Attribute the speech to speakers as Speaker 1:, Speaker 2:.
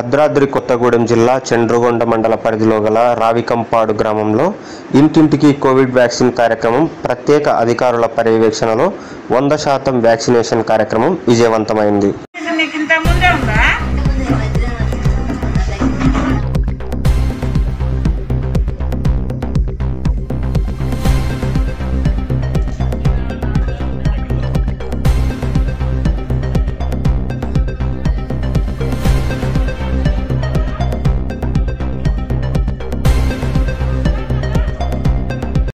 Speaker 1: భద్రాద్రి కొత్తగూడెం జిల్లా చండ్రుగొండ మండల పరిధిలో గల రావికంపాడు గ్రామంలో ఇంటింటికి కోవిడ్ వ్యాక్సిన్ కార్యక్రమం ప్రత్యేక అధికారుల పర్యవేక్షణలో 100% వ్యాక్సినేషన్ కార్యక్రమం విజయవంతమైంది।